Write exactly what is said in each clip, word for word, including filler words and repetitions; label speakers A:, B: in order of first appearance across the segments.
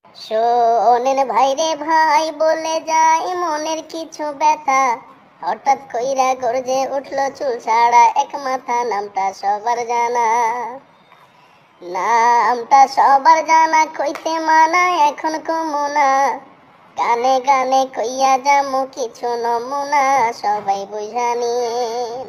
A: শোনেন ভাই রে ভাই, বলে যাই মনের কিছু ব্যথা। হঠাৎ কইরা গর্জে উঠলো চুল ছাড়া এক মাথা, নামটা সবার জানা। নামটা সবার জানা, কইতে মানা এখন কমুনা। গানে গানে কইয়া যামু কিছু নমুনা, সবাই বুঝা নিয়েন,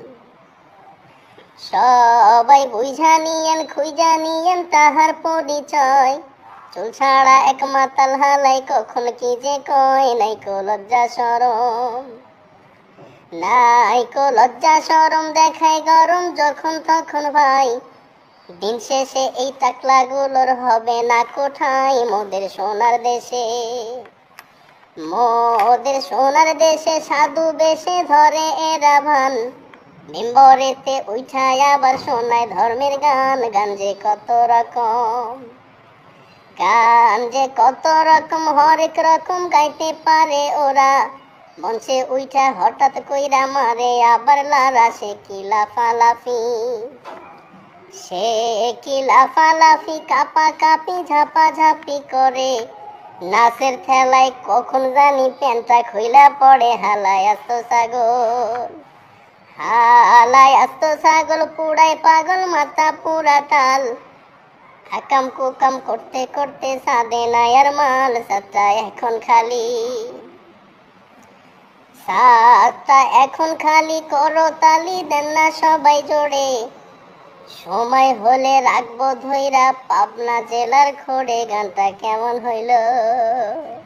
A: সবাই বুঝা নিয়েন, খুঁজা নিয়েন তাহার পরিচয়। চুল ছাড়া এক মাতাল হালাই কখন কি যে কয়, নাইকো লজ্জা শরম, নাইকো লজ্জা শরম, দেখায় গরম যখন তখন ভাই। দিন শেষে এই টাকলা গুলোর হবে না কোঠায়, মোদের সোনার দেশে, মোদের সোনার দেশে সাধু বেশে ধরে এরা ভান। মেম্বরেতে উঠায় আবার শোনায় ধর্মের গান। গান যে কত রকম, গান যে কত রকম, হরেক রকম গাইতে পারে ওরা। মঞ্চে উঠা হঠাৎ কইরা মারে আবার লারা, সে কি লাফালাফি, সে কি লাফালাফি, কাপা কাপি ঝাপা ঝাপি করে। নাচের ঠেলায় কখন জানি প্যান্টটা খুইলা পড়ে, হালায় আস্ত ছাগল, হালায় আস্ত ছাগল, পুরাই পাগল মাথা পুরা টাল। আকাম কুকাম করতে করতে সাদে নায়ার মাল, সাতটা এখন খালি, সাতটা এখন খালি, করো তালি দেন না সবাই জোড়ে। সময় হলে রাখবো ধইরা পাবনা জেলার খোড়ে। গানটা কেমন হইল?